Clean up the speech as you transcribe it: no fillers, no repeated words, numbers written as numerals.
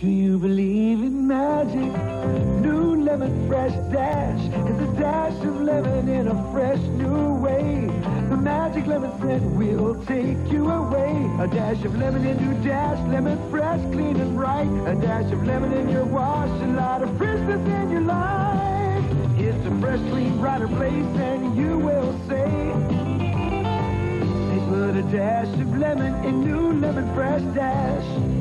Do you believe in magic? New lemon fresh dash is a dash of lemon in a fresh new way. The magic lemon scent will take you away. A dash of lemon in your dash, lemon fresh, clean and bright. A dash of lemon in your wash, a lot of freshness in your life. It's a fresh, clean, brighter place, and you will say, they put a dash of lemon in new lemon fresh dash.